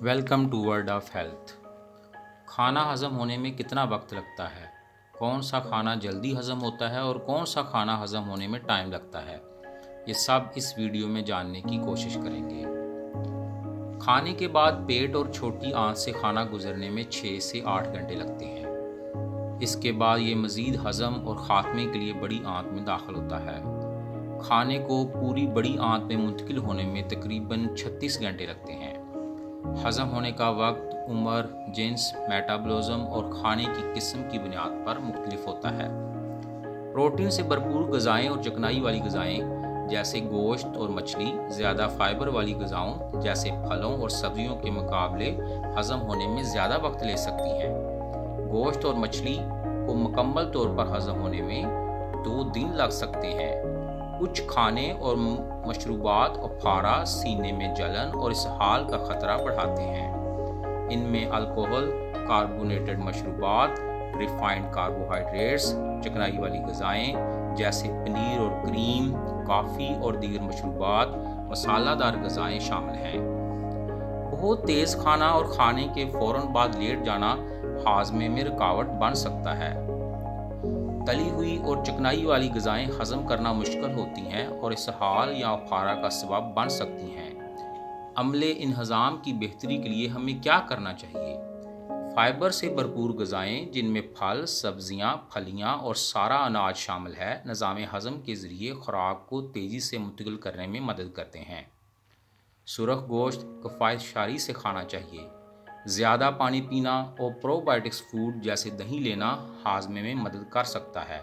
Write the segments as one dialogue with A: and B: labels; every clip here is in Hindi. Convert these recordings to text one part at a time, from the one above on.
A: Welcome to world of health. खाना हज़म होने में कितना वक्त लगता है, कौन सा खाना जल्दी हज़म होता है और कौन सा खाना हज़म होने में टाइम लगता है, ये सब इस वीडियो में जानने की कोशिश करेंगे। खाने के बाद पेट और छोटी आंत से खाना गुजरने में 6 से 8 घंटे लगते हैं। इसके बाद ये मज़ीद हज़म और ख़ात्मे के लिए बड़ी आंत में दाखिल होता है। खाने को पूरी बड़ी आंत में मुंतकिल होने में तकरीबन 36 घंटे लगते हैं। हज़म होने का वक्त उम्र, जिन्स, मेटाबॉलिज्म और खाने की किस्म की बुनियाद पर मुख्तलिफ होता है। प्रोटीन से भरपूर ग़िज़ाएँ और चिकनाई वाली ग़िज़ाएँ जैसे गोश्त और मछली ज़्यादा फाइबर वाली ग़िज़ाओं जैसे फलों और सब्जियों के मुकाबले हज़म होने में ज़्यादा वक्त ले सकती हैं। गोश्त और मछली को मुकम्मल तौर पर हज़म होने में 2 दिन लग सकते हैं। कुछ खाने और मशरूबात अफारा, सीने में जलन और इसहाल का ख़तरा बढ़ाते हैं। इनमें अल्कोहल, कार्बोनेटेड मशरूबात, रिफाइंड कार्बोहाइड्रेट्स, चिकनाई वाली ग़िज़ाएँ जैसे पनीर और क्रीम, कॉफ़ी और दीगर मशरूबात, मसालादार ग़िज़ाएँ शामिल हैं। बहुत तेज़ खाना और खाने के फ़ौरन बाद लेट जाना हाज़मे में रुकावट बन सकता है। तली हुई और चिकनाई वाली ग़िज़ाएँ हज़म करना मुश्किल होती हैं और इसहाल या अफारा का सबब बन सकती हैं। अमले इंहज़ाम की बेहतरी के लिए हमें क्या करना चाहिए? फ़ाइबर से भरपूर ग़िज़ाएँ जिनमें फल, सब्ज़ियाँ, फलियाँ और सारा अनाज शामिल है, निज़ाम हज़म के ज़रिए ख़ुराक को तेज़ी से मुंतकिल करने में मदद करते हैं। सुरख गोश्त किफ़ायतशारी से खाना चाहिए। ज़्यादा पानी पीना और प्रोबायोटिक्स फूड जैसे दही लेना हाज़मे में मदद कर सकता है।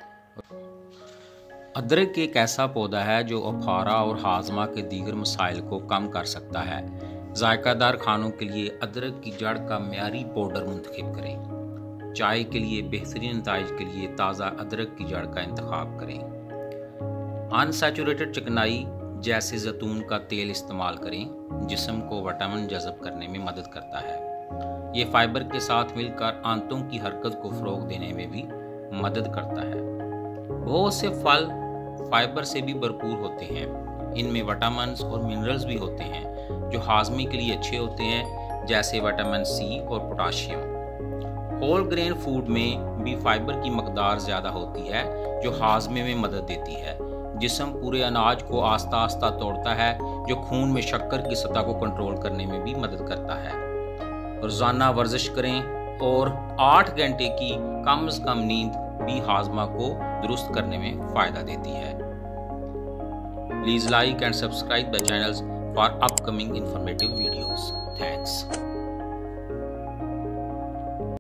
A: अदरक एक ऐसा पौधा है जो अफारा और हाज़मा के दीगर मसाइल को कम कर सकता है। जायकादार खानों के लिए अदरक की जड़ का म्यारी पाउडर मुंतखब करें। चाय के लिए बेहतरीन नताइज के लिए ताज़ा अदरक की जड़ का इंतखाब करें। अनसैचुरेटेड चिकनाई जैसे जैतून का तेल इस्तेमाल करें, जिस्म को विटामिन जज़ब करने में मदद करता है। ये फाइबर के साथ मिलकर आंतों की हरकत को फ़रोग देने में भी मदद करता है। बहुत से फल फाइबर से भी भरपूर होते हैं। इनमें विटामिन और मिनरल्स भी होते हैं जो हाज़मे के लिए अच्छे होते हैं, जैसे विटामिन सी और पोटाशियम। होल ग्रेन फूड में भी फाइबर की मकदार ज़्यादा होती है जो हाज़मे में मदद देती है। जिस्म पूरे अनाज को आस्ता आस्ता तोड़ता है जो खून में शक्कर की सतह को कंट्रोल करने में भी मदद करता है। रोज़ाना वर्जिश करें और 8 घंटे की कम से कम नींद भी हाज़मा को दुरुस्त करने में फ़ायदा देती है। Please like and subscribe the channels for upcoming informative videos. Thanks.